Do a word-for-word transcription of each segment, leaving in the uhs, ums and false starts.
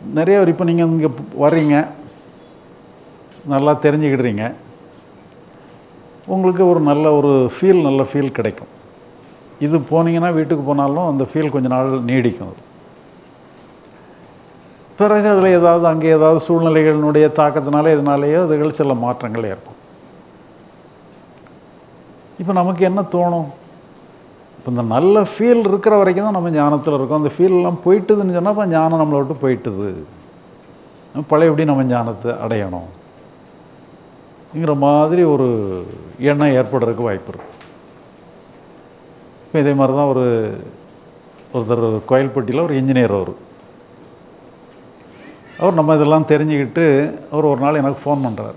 நிறைய பேர் இப்போ நீங்கள் இங்கே வர்றீங்க, நல்லா தெரிஞ்சுக்கிடுறீங்க, உங்களுக்கு ஒரு நல்ல ஒரு ஃபீல் நல்ல ஃபீல் கிடைக்கும். இது போனீங்கன்னா வீட்டுக்கு போனாலும் அந்த ஃபீல் கொஞ்ச நாள் நீடிக்கும். பிறகு அதில் ஏதாவது அங்கே ஏதாவது சூழ்நிலைகளினுடைய தாக்கத்தினால இதனாலேயோ அதுகள் சில மாற்றங்கள் ஏற்படும். இப்போ நமக்கு என்ன தோணும்? இப்போ இந்த நல்ல ஃபீல் இருக்கிற வரைக்கும் தான் நம்ம ஞானத்தில் இருக்கோம். அந்த ஃபீல்லாம் போயிட்டுதுன்னு சொன்னால் அப்போ ஞானம் நம்மளை விட்டு போயிட்டுது, பழையபடி நம்ம ஞானத்தை அடையணும் ங்கிற மாதிரி ஒரு எண்ணம் ஏற்படுறதுக்கு வாய்ப்பு இருக்குது. இப்போ இதே மாதிரி தான் ஒரு ஒருத்தர் கோயில்பட்டியில் ஒரு இன்ஜினியர், அவர் அவர் நம்ம இதெல்லாம் தெரிஞ்சுக்கிட்டு அவர் ஒரு நாள் எனக்கு ஃபோன் பண்ணுறார்.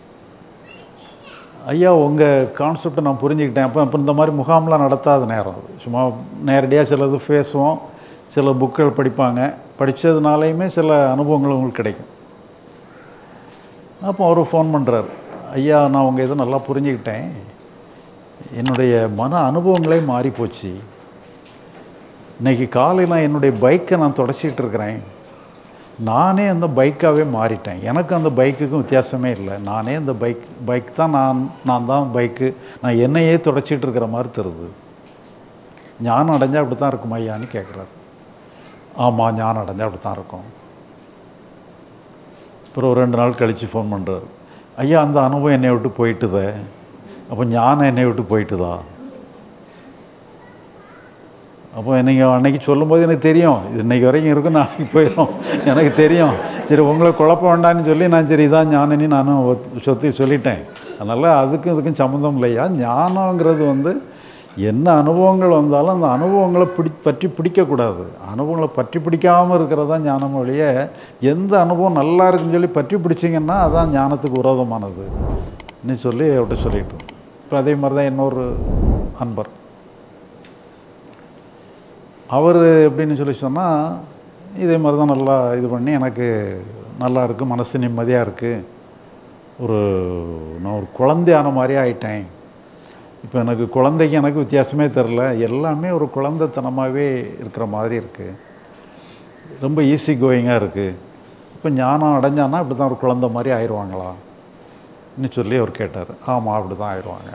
ஐயா, உங்கள் கான்செப்டை நான் புரிஞ்சுக்கிட்டேன். அப்போ இப்போ இந்த மாதிரி முகாம்லாம் நடத்தாத நேரம், சும்மா நேரடியாக சிலது பேசுவோம், சில புக்குகள் படிப்பாங்க, படித்ததுனாலையுமே சில அனுபவங்கள் உங்களுக்கு கிடைக்கும். அப்போ அவர் ஃபோன் பண்ணுறார். ஐயா, நான் உங்கள் இதை நல்லா புரிஞ்சுக்கிட்டேன், என்னுடைய மன அனுபவங்களே மாறி போச்சு. இன்றைக்கி காலையில் என்னுடைய பைக்கை நான் தொடச்சிக்கிட்டு இருக்கிறேன், நானே அந்த பைக்காகவே மாறிட்டேன். எனக்கு அந்த பைக்குக்கும் வித்தியாசமே இல்லை. நானே அந்த பைக் பைக் தான் நான் நான் தான் பைக்கு. நான் என்னையே தொடச்சிட்டு இருக்கிற மாதிரி தருது. ஞானம் அடைஞ்சால் அப்படி தான் இருக்கும் ஐயான்னு கேட்குறாரு. ஆமாம், ஞானம் அடைஞ்சால் அப்படி தான் இருக்கும். அப்புறம் ஒரு ரெண்டு நாள் கழித்து ஃபோன் பண்ணுறாரு. ஐயா, அந்த அனுபவம் என்னை விட்டு போயிட்டுதே, அப்போ ஞானம் என்னை விட்டு போயிட்டுதா? அப்போ நீங்கள் அன்றைக்கி சொல்லும்போது எனக்கு தெரியும் இது இன்றைக்கி வரைக்கும் இருக்கும், நாளைக்கு போயிடும், எனக்கு தெரியும். சரி, உங்களை குழப்ப வேண்டான்னு சொல்லி நான் சரி இதான் ஞானன்னு நானும் சொத்தி சொல்லிட்டேன். அதனால் அதுக்கும் இதுக்கும் சம்மந்தம் இல்லையா. ஞானங்கிறது வந்து என்ன அனுபவங்கள் வந்தாலும் அந்த அனுபவங்களை பிடி பற்றி பிடிக்கக்கூடாது. அனுபவங்களை பற்றி பிடிக்காமல் இருக்கிறது தான் ஞானம் வழிய, எந்த அனுபவம் நல்லா இருக்குன்னு சொல்லி பற்றி பிடிச்சிங்கன்னா அதான் ஞானத்துக்கு விரோதமானது இன்னும் சொல்லி அவர்கிட்ட சொல்லிட்டு. இப்போ அதே மாதிரி தான் இன்னொரு அன்பர், அவர் எப்படின்னு சொல்லி சொன்னால் இதே மாதிரி தான் நல்லா இது பண்ணி எனக்கு நல்லா இருக்குது, மனசு நிம்மதியாக இருக்குது, ஒரு நான் ஒரு குழந்தையான மாதிரியே ஆயிட்டேன். இப்போ எனக்கு குழந்தைக்கு எனக்கு வித்தியாசமே தெரில, எல்லாமே ஒரு குழந்தைத்தனமாகவே இருக்கிற மாதிரி இருக்குது, ரொம்ப ஈஸி கோயிங்காக இருக்குது. இப்போ ஞானம் அடைஞ்சானா இப்படி தான் ஒரு குழந்தை மாதிரி ஆயிடுவாங்களா இன்னும் சொல்லி அவர் கேட்டார். ஆமாம், அப்படி தான் ஆயிடுவாங்க.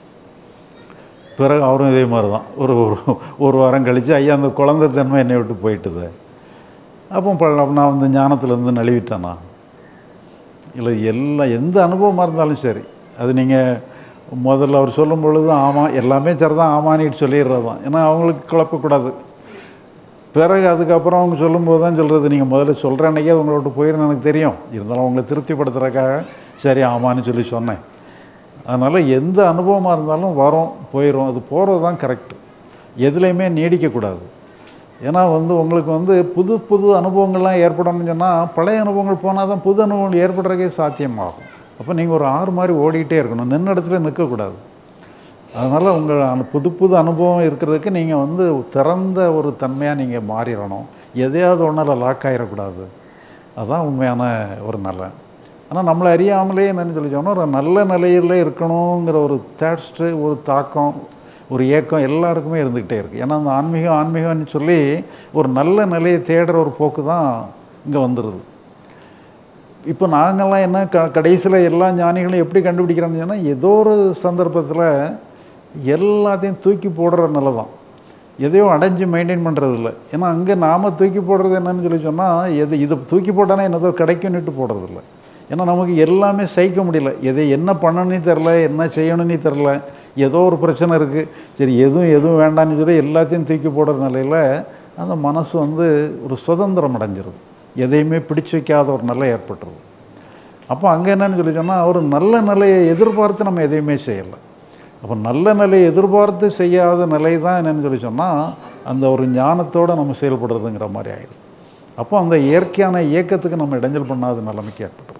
பிறகு அவரும் இதே மாதிரி தான் ஒரு ஒரு வாரம் கழித்து ஐயா, அந்த குழந்தைத்தன்மை என்னை விட்டு போயிட்டுது, அப்போ நான் வந்து ஞானத்துலேருந்து நழுவிட்டேனா? இல்லை, எல்லாம் எந்த அனுபவமாக இருந்தாலும் சரி, அது நீங்கள் முதல்ல அவர் சொல்லும் பொழுது ஆமாம் எல்லாமே சரி தான் ஆமானிட்டு சொல்லிடுறது தான். ஏன்னா அவங்களுக்கு குழப்பக்கூடாது. பிறகு அதுக்கப்புறம் அவங்க சொல்லும்போது தான் சொல்கிறது, நீங்கள் முதல்ல சொல்கிற அன்றைக்கே அவங்கள விட்டு போயிடுன்னு எனக்கு தெரியும், இருந்தாலும் அவங்களை திருப்திப்படுத்துறதுக்காக சரி ஆமான்னு சொல்லி சொன்னேன். அதனால் எந்த அனுபவமாக இருந்தாலும் வரும் போயிடும், அது போகிறது தான் கரெக்டு. எதுலேயுமே நீடிக்கக்கூடாது. ஏன்னா வந்து உங்களுக்கு வந்து புது புது அனுபவங்கள்லாம் ஏற்படணும்னு சொன்னால் பழைய அனுபவங்கள் போனால் தான் புது அனுபவங்கள் ஏற்படுறதுக்கே சாத்தியமாகும். அப்போ நீங்கள் ஒரு ஆறு மாதிரி ஓடிக்கிட்டே இருக்கணும், நின்ன இடத்துல நிற்கக்கூடாது. அதனால் உங்கள் அந்த புது புது அனுபவம் இருக்கிறதுக்கு நீங்கள் வந்து திறந்த ஒரு தன்மையாக நீங்கள் மாறிடணும். எதையாவது ஒன்றில் லாக் ஆகிடக்கூடாது. அதுதான் உண்மையான ஒரு நலன். ஆனால் நம்மளை அறியாமலே என்னென்னு சொல்லி சொன்னால் ஒரு நல்ல நிலையில் இருக்கணுங்கிற ஒரு தேட்ஸ்ட்டு ஒரு தாக்கம் ஒரு ஏக்கம் எல்லாருக்குமே இருந்துக்கிட்டே இருக்குது. ஏன்னா அந்த ஆன்மீகம் ஆன்மீகம்னு சொல்லி ஒரு நல்ல நிலையை தேடுற ஒரு போக்கு தான் இங்கே வந்துடுது. இப்போ நாங்கள்லாம் என்ன க கடைசியில் எல்லா ஞானிகளும் எப்படி கண்டுபிடிக்கிறோம்னு சொன்னால் ஏதோ ஒரு சந்தர்ப்பத்தில் எல்லாத்தையும் தூக்கி போடுற நிலை தான், எதையோ அடைஞ்சு மெயின்டைன் பண்ணுறது இல்லை. ஏன்னா அங்கே நாம் தூக்கி போடுறது என்னன்னு சொல்லி சொன்னால் எது இதை தூக்கி போட்டானா என்னதோ கிடைக்கும்னுட்டு போடுறதில்ல. ஏன்னா நமக்கு எல்லாமே சகிக்க முடியல, எதை என்ன பண்ணணும்னு தெரில, என்ன செய்யணும்னு தெரில, ஏதோ ஒரு பிரச்சனை இருக்குது, சரி எதுவும் எதுவும் வேண்டான்னு சொல்லி எல்லாத்தையும் தூக்கி போடுற நிலையில் அந்த மனசு வந்து ஒரு சுதந்திரம் அடைஞ்சிருது, எதையுமே பிடிச்சி வைக்காத ஒரு நிலை ஏற்பட்டுருது. அப்போ அங்கே என்னன்னு சொல்லி சொன்னால் ஒரு நல்ல நிலையை எதிர்பார்த்து நம்ம எதையுமே செய்யலை. அப்போ நல்ல நிலையை எதிர்பார்த்து செய்யாத நிலை தான் என்னென்னு சொல்லி சொன்னால் அந்த ஒரு ஞானத்தோடு நம்ம செயல்படுறதுங்கிற மாதிரி ஆயிடுது. அப்போ அந்த இயற்கையான இயக்கத்துக்கு நம்ம இடைஞ்சல் பண்ணாத நிலைமைக்கு ஏற்பட்டுரும்.